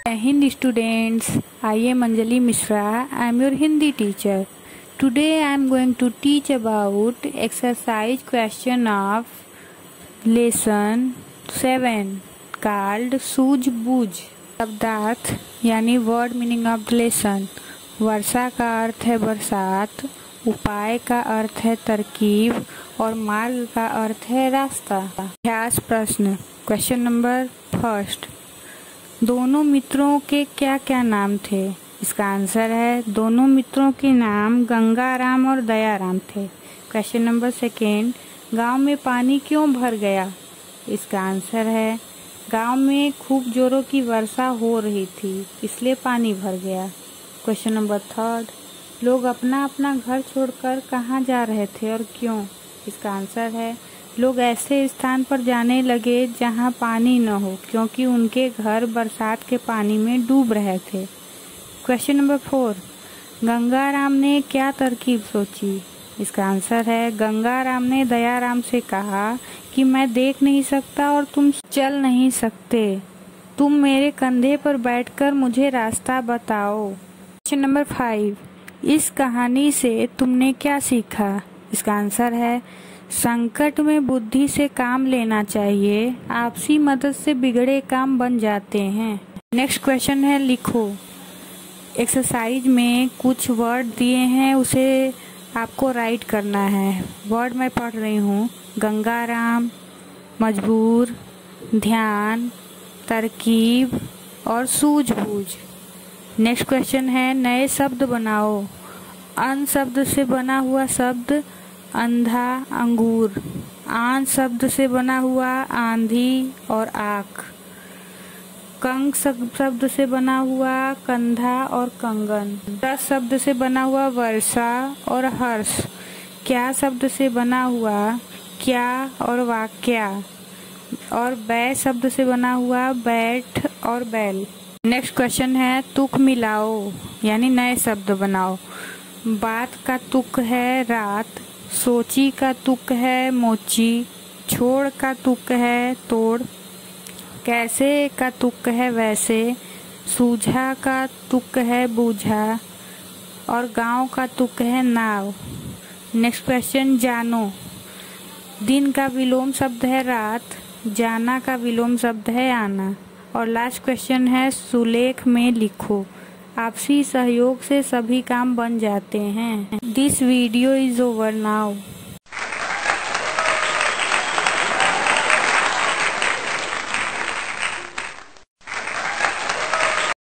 Hindi students, I am Anjali Mishra. I am your Hindi teacher. Today I am going to teach about exercise question of lesson 7 called सूझबूझ। शब्दार्थ यानी word meaning of lesson. वर्षा का अर्थ है बरसात, उपाय का अर्थ है तरकीब और मार्ग का अर्थ है रास्ता। अभ्यास प्रश्न क्वेश्चन नंबर फर्स्ट, दोनों मित्रों के क्या क्या नाम थे? इसका आंसर है दोनों मित्रों के नाम गंगाराम और दयाराम थे। क्वेश्चन नंबर सेकेंड, गांव में पानी क्यों भर गया? इसका आंसर है गांव में खूब जोरों की वर्षा हो रही थी इसलिए पानी भर गया। क्वेश्चन नंबर थर्ड, लोग अपना अपना घर छोड़कर कहाँ जा रहे थे और क्यों? इसका आंसर है लोग ऐसे स्थान पर जाने लगे जहाँ पानी न हो क्योंकि उनके घर बरसात के पानी में डूब रहे थे। क्वेश्चन नंबर फोर, गंगाराम ने क्या तरकीब सोची? इसका आंसर है गंगाराम ने दयाराम से कहा कि मैं देख नहीं सकता और तुम चल नहीं सकते, तुम मेरे कंधे पर बैठकर मुझे रास्ता बताओ। क्वेश्चन नंबर 5, इस कहानी से तुमने क्या सीखा? इसका आंसर है संकट में बुद्धि से काम लेना चाहिए, आपसी मदद से बिगड़े काम बन जाते हैं। नेक्स्ट क्वेश्चन है लिखो। एक्सरसाइज में कुछ वर्ड दिए हैं उसे आपको राइट करना है। वर्ड मैं पढ़ रही हूँ, गंगाराम, मजबूर, ध्यान, तरकीब और सूझबूझ। नेक्स्ट क्वेश्चन है नए शब्द बनाओ। अन शब्द से बना हुआ शब्द अंधा, अंगूर। आन शब्द से बना हुआ आंधी और आँख। कंग शब्द से बना हुआ कंधा और कंगन। रस शब्द से बना हुआ वर्षा और हर्ष। क्या शब्द से बना हुआ क्या और वाक्या। और बै शब्द से बना हुआ बैठ और बैल। नेक्स्ट क्वेश्चन है तुक मिलाओ यानी नए शब्द बनाओ। बात का तुक है रात, सोची का तुक है मोची, छोड़ का तुक है तोड़, कैसे का तुक है वैसे, सूझा का तुक है बूझा और गांव का तुक है नाव। नेक्स्ट क्वेश्चन जानो। दिन का विलोम शब्द है रात, जाना का विलोम शब्द है आना। और लास्ट क्वेश्चन है सुलेख में लिखो। आपसी सहयोग से सभी काम बन जाते हैं। This video is over now.